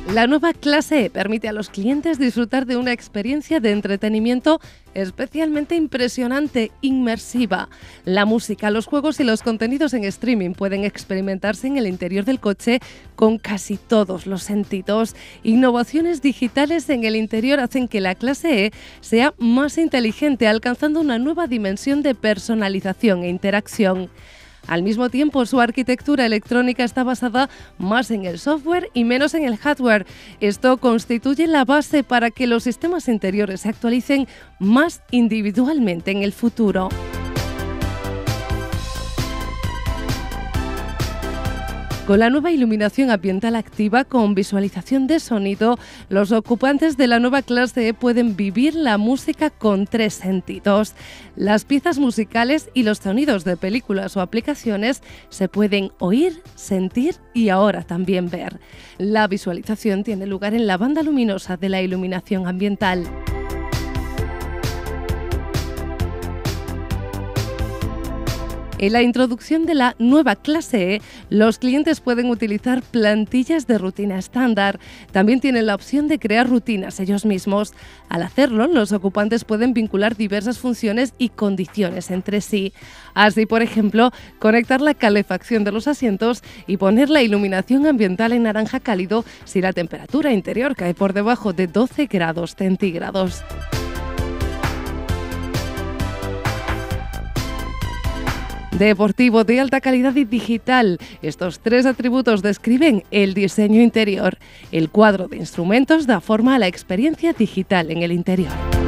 La nueva clase E permite a los clientes disfrutar de una experiencia de entretenimiento especialmente impresionante, inmersiva. La música, los juegos y los contenidos en streaming pueden experimentarse en el interior del coche con casi todos los sentidos. Innovaciones digitales en el interior hacen que la clase E sea más inteligente, alcanzando una nueva dimensión de personalización e interacción. Al mismo tiempo, su arquitectura electrónica está basada más en el software y menos en el hardware. Esto constituye la base para que los sistemas interiores se actualicen más individualmente en el futuro. Con la nueva iluminación ambiental activa con visualización de sonido, los ocupantes de la nueva clase E pueden vivir la música con 3 sentidos. Las piezas musicales y los sonidos de películas o aplicaciones se pueden oír, sentir y ahora también ver. La visualización tiene lugar en la banda luminosa de la iluminación ambiental. En la introducción de la nueva clase E, los clientes pueden utilizar plantillas de rutina estándar. También tienen la opción de crear rutinas ellos mismos. Al hacerlo, los ocupantes pueden vincular diversas funciones y condiciones entre sí. Así, por ejemplo, conectar la calefacción de los asientos y poner la iluminación ambiental en naranja cálido si la temperatura interior cae por debajo de 12 grados centígrados. Deportivo, de alta calidad y digital. Estos 3 atributos describen el diseño interior. El cuadro de instrumentos da forma a la experiencia digital en el interior.